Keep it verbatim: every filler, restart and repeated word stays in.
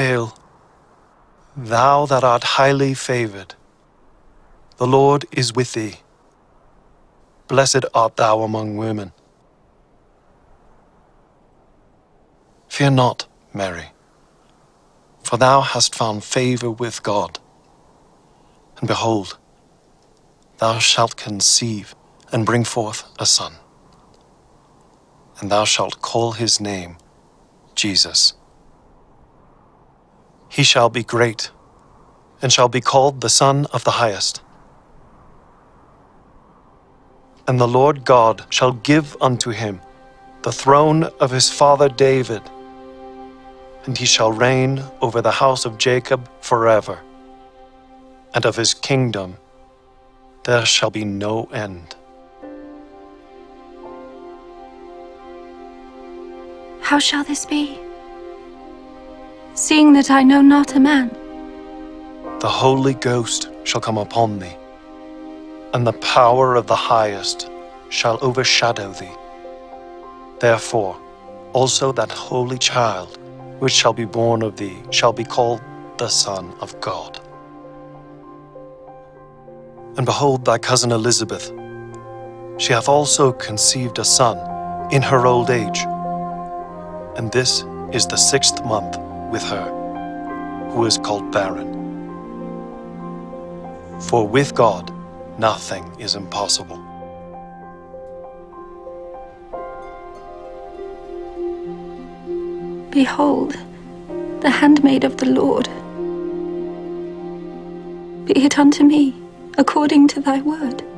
Hail, thou that art highly favored. The Lord is with thee. Blessed art thou among women. Fear not, Mary, for thou hast found favor with God. And behold, thou shalt conceive and bring forth a son, and thou shalt call his name Jesus. He shall be great, and shall be called the Son of the Highest. And the Lord God shall give unto him the throne of his father David, and he shall reign over the house of Jacob forever, and of his kingdom there shall be no end. How shall this be, seeing that I know not a man? The Holy Ghost shall come upon thee, and the power of the Highest shall overshadow thee. Therefore also that holy child which shall be born of thee shall be called the Son of God. And behold, thy cousin Elizabeth, she hath also conceived a son in her old age, and this is the sixth month with her, who is called barren. For with God nothing is impossible. Behold, the handmaid of the Lord. Be it unto me according to thy word.